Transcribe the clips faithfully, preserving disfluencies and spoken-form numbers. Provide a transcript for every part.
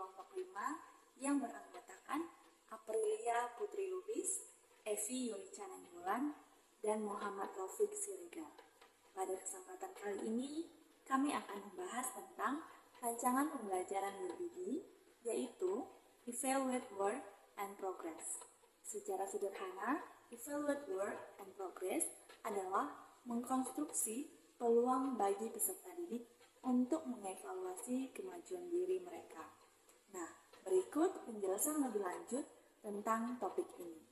kelompok lima yang beranggotakan Aprilia Putri Lubis, Evi Yulica Nenggolan, dan Muhammad Taufik Siregar. Pada kesempatan kali ini, kami akan membahas tentang rancangan pembelajaran berbagi, yaitu Evaluate Work and Progress. Secara sederhana, Evaluate Work and Progress adalah mengkonstruksi peluang bagi peserta didik untuk mengevaluasi kemajuan diri mereka. Nah, berikut penjelasan lebih lanjut tentang topik ini.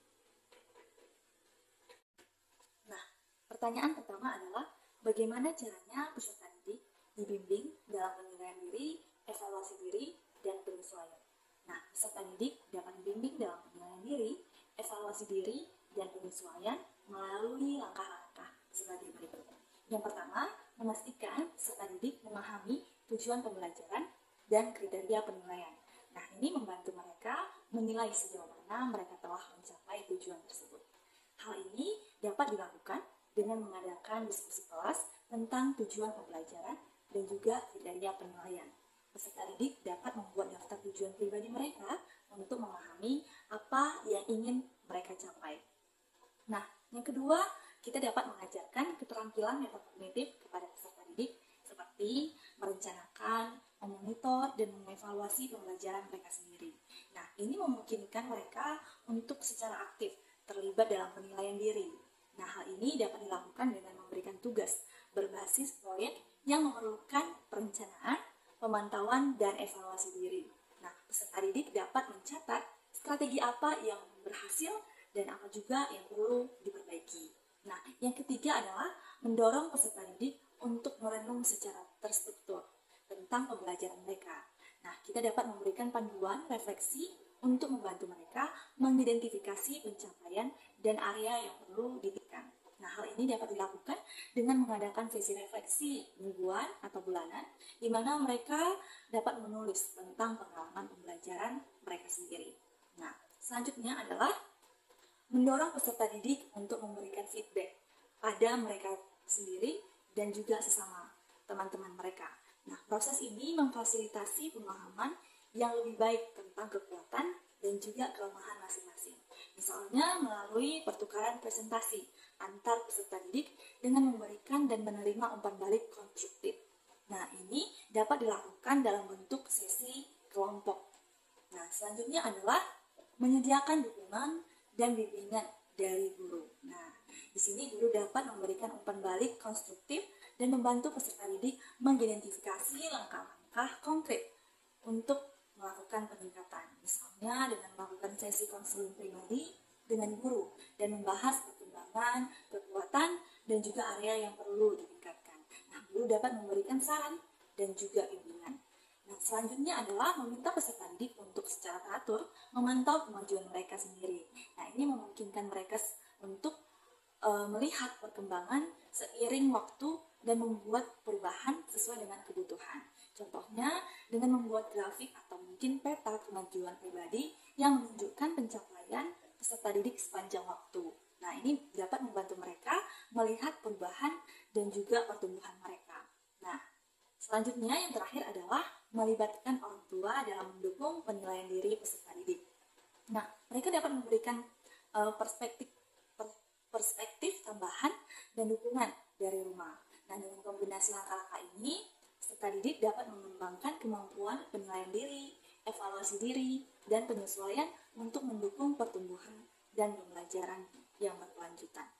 Nah, pertanyaan pertama adalah bagaimana caranya peserta didik dibimbing dalam penilaian diri, evaluasi diri, dan penyesuaian. Nah, peserta didik dapat dibimbing dalam penilaian diri, evaluasi diri, dan penyesuaian melalui langkah-langkah sebagai berikut. Yang pertama, memastikan peserta didik memahami tujuan pembelajaran dan kriteria penilaian. Nah, ini membantu mereka menilai sejauh mana mereka telah mencapai tujuan tersebut. Hal ini dapat dilakukan dengan mengadakan diskusi kelas tentang tujuan pembelajaran dan juga kriteria penilaian. Peserta didik dapat membuat daftar tujuan pribadi mereka untuk memahami apa yang ingin mereka capai. Nah, yang kedua, kita dapat mengajarkan keterampilan metakognitif kepada peserta didik seperti merencanakan, memonitor, dan mengevaluasi pembelajaran mereka sendiri. Nah, ini memungkinkan mereka untuk secara aktif terlibat dalam penilaian diri. Nah, hal ini dapat dilakukan dengan memberikan tugas berbasis proyek yang memerlukan perencanaan, pemantauan, dan evaluasi diri. Nah, peserta didik dapat mencatat strategi apa yang berhasil dan apa juga yang perlu diperbaiki. Nah, yang ketiga adalah mendorong peserta didik untuk merenung secara terstruktur tentang pembelajaran mereka. Nah, kita dapat memberikan panduan refleksi untuk membantu mereka mengidentifikasi pencapaian dan area yang perlu ditingkatkan. Nah, hal ini dapat dilakukan dengan mengadakan sesi refleksi mingguan atau bulanan, di mana mereka dapat menulis tentang pengalaman pembelajaran mereka sendiri. Nah, selanjutnya adalah mendorong peserta didik untuk memberikan feedback pada mereka sendiri dan juga sesama teman-teman mereka. Nah, proses ini memfasilitasi pemahaman yang lebih baik tentang kekuatan dan juga kelemahan masing-masing. Misalnya melalui pertukaran presentasi antar peserta didik dengan memberikan dan menerima umpan balik konstruktif. Nah, ini dapat dilakukan dalam bentuk sesi kelompok. Nah, selanjutnya adalah menyediakan dukungan dan bimbingan dari guru. Nah, di sini guru dapat memberikan umpan balik konstruktif dan membantu peserta didik mengidentifikasi langkah-langkah konkret untuk melakukan peningkatan. Misalnya dengan melakukan sesi konseling pribadi dengan guru dan membahas perkembangan, kekuatan, dan juga area yang perlu ditingkatkan. Nah, guru dapat memberikan saran dan juga bimbingan. Nah, selanjutnya adalah meminta peserta didik untuk secara teratur memantau kemajuan mereka sendiri. Nah, ini memungkinkan mereka untuk e, melihat perkembangan seiring waktu dan membuat perubahan sesuai dengan kebutuhan. Contohnya dengan membuat grafik atau mungkin peta kemajuan pribadi yang menunjukkan pencapaian peserta didik sepanjang waktu. Nah, ini dapat membantu mereka melihat perubahan dan juga pertumbuhan mereka. Nah, selanjutnya yang terakhir adalah melibatkan orang tua dalam mendukung penilaian diri peserta didik. Nah, mereka dapat memberikan uh, perspektif per, perspektif tambahan dan dukungan dari rumah. Nah, dengan kombinasi langkah-langkah ini, peserta didik dapat mengembangkan kemampuan penilaian diri, evaluasi diri, dan penyesuaian untuk mendukung pertumbuhan dan pembelajaran yang berkelanjutan.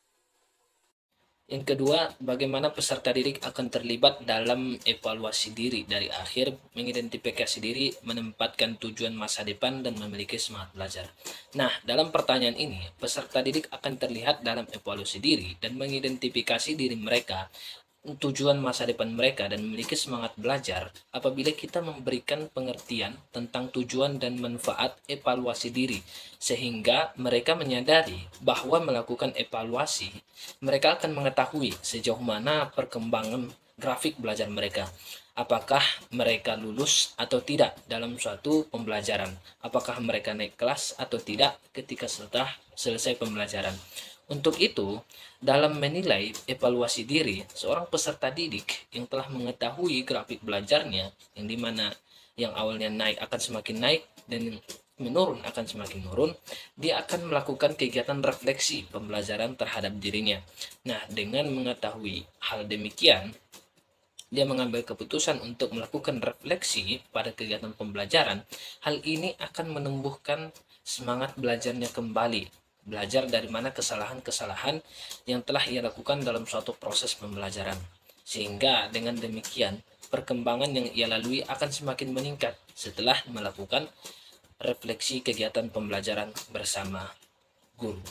Yang kedua, bagaimana peserta didik akan terlibat dalam evaluasi diri dari akhir, mengidentifikasi diri, menempatkan tujuan masa depan, dan memiliki semangat belajar. Nah, dalam pertanyaan ini, peserta didik akan terlihat dalam evaluasi diri dan mengidentifikasi diri mereka, tujuan masa depan mereka, dan memiliki semangat belajar apabila kita memberikan pengertian tentang tujuan dan manfaat evaluasi diri, sehingga mereka menyadari bahwa melakukan evaluasi mereka akan mengetahui sejauh mana perkembangan grafik belajar mereka, apakah mereka lulus atau tidak dalam suatu pembelajaran, apakah mereka naik kelas atau tidak ketika setelah selesai pembelajaran. Untuk itu, dalam menilai evaluasi diri, seorang peserta didik yang telah mengetahui grafik belajarnya, yang dimana yang awalnya naik akan semakin naik dan menurun akan semakin menurun, dia akan melakukan kegiatan refleksi pembelajaran terhadap dirinya. Nah, dengan mengetahui hal demikian, dia mengambil keputusan untuk melakukan refleksi pada kegiatan pembelajaran. Hal ini akan menumbuhkan semangat belajarnya kembali, belajar dari mana kesalahan-kesalahan yang telah ia lakukan dalam suatu proses pembelajaran. Sehingga dengan demikian, perkembangan yang ia lalui akan semakin meningkat setelah melakukan refleksi kegiatan pembelajaran bersama guru.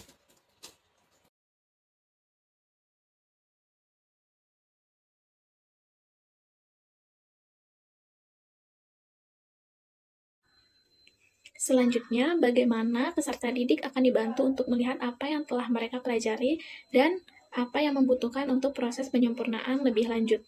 Selanjutnya, bagaimana peserta didik akan dibantu untuk melihat apa yang telah mereka pelajari dan apa yang membutuhkan untuk proses penyempurnaan lebih lanjut.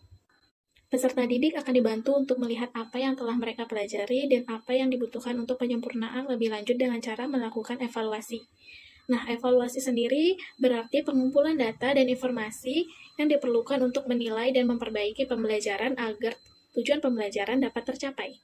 Peserta didik akan dibantu untuk melihat apa yang telah mereka pelajari dan apa yang dibutuhkan untuk penyempurnaan lebih lanjut dengan cara melakukan evaluasi. Nah, evaluasi sendiri berarti pengumpulan data dan informasi yang diperlukan untuk menilai dan memperbaiki pembelajaran agar tujuan pembelajaran dapat tercapai.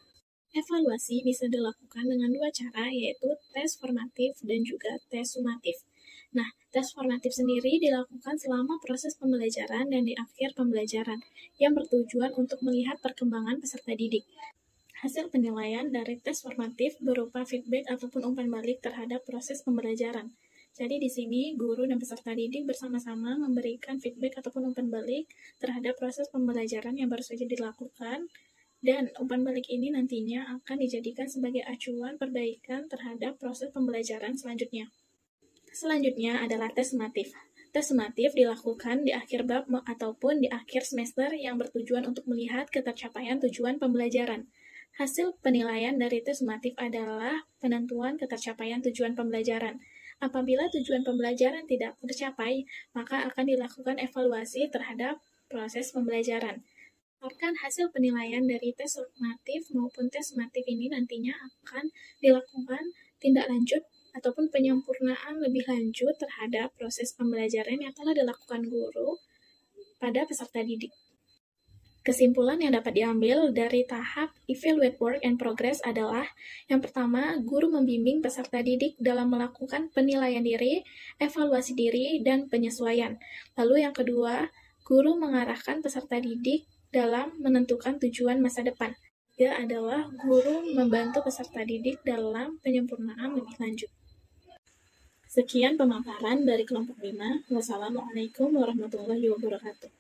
Evaluasi bisa dilakukan dengan dua cara, yaitu tes formatif dan juga tes sumatif. Nah, tes formatif sendiri dilakukan selama proses pembelajaran dan di akhir pembelajaran, yang bertujuan untuk melihat perkembangan peserta didik. Hasil penilaian dari tes formatif berupa feedback ataupun umpan balik terhadap proses pembelajaran. Jadi di sini, guru dan peserta didik bersama-sama memberikan feedback ataupun umpan balik terhadap proses pembelajaran yang baru saja dilakukan, dan umpan balik ini nantinya akan dijadikan sebagai acuan perbaikan terhadap proses pembelajaran selanjutnya. Selanjutnya adalah tes sumatif. Tes sumatif dilakukan di akhir bab ataupun di akhir semester yang bertujuan untuk melihat ketercapaian tujuan pembelajaran. Hasil penilaian dari tes sumatif adalah penentuan ketercapaian tujuan pembelajaran. Apabila tujuan pembelajaran tidak tercapai, maka akan dilakukan evaluasi terhadap proses pembelajaran. Berdasarkan hasil penilaian dari tes sumatif maupun tes sumatif ini nantinya akan dilakukan tindak lanjut ataupun penyempurnaan lebih lanjut terhadap proses pembelajaran yang telah dilakukan guru pada peserta didik. Kesimpulan yang dapat diambil dari tahap Evaluate Work and Progress adalah, yang pertama, guru membimbing peserta didik dalam melakukan penilaian diri, evaluasi diri, dan penyesuaian. Lalu yang kedua, guru mengarahkan peserta didik dalam menentukan tujuan masa depan. Ketiga adalah guru membantu peserta didik dalam penyempurnaan lebih lanjut. Sekian pemaparan dari kelompok lima. Wassalamualaikum warahmatullahi wabarakatuh.